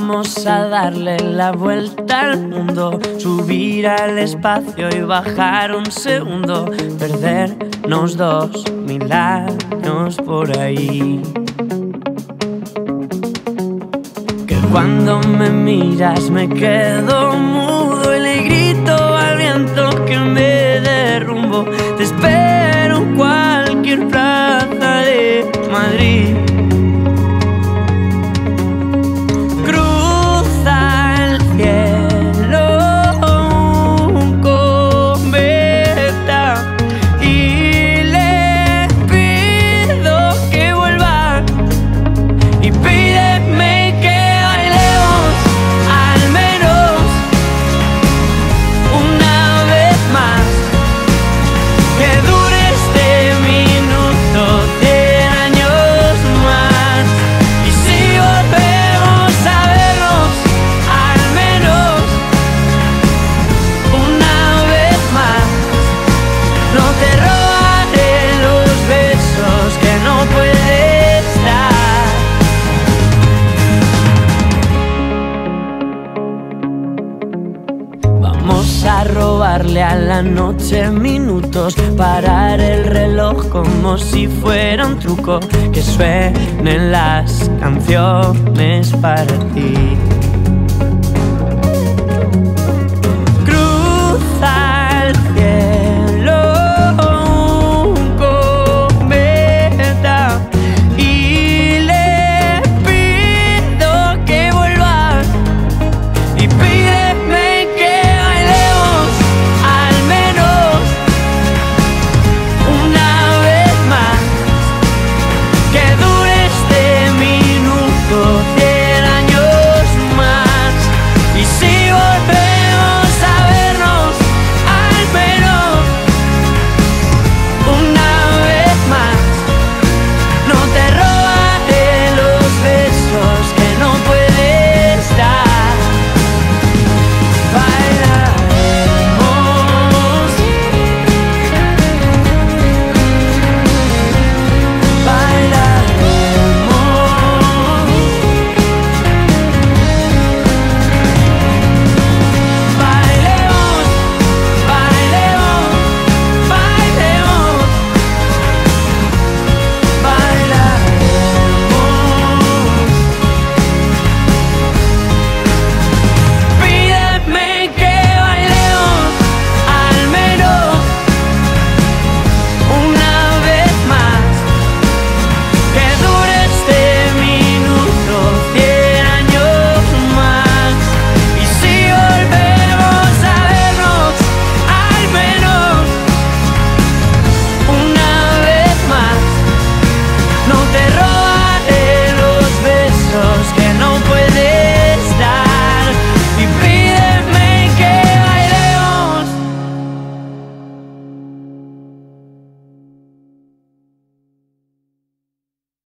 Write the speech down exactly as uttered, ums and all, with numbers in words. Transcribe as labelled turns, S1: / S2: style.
S1: Vamos a darle la vuelta al mundo, subir al espacio y bajar un segundo, perdernos dos mil años por ahí. Que cuando me miras me quedo mudo y le grito al viento que me derrumbo. Te espero en cualquier plaza de Madrid. Vamos a robarle a la noche minutos, parar el reloj como si fuera un truco, que suenen las canciones para ti. Cruza el cielo un cometa y le pido que vuelva y pídeme que que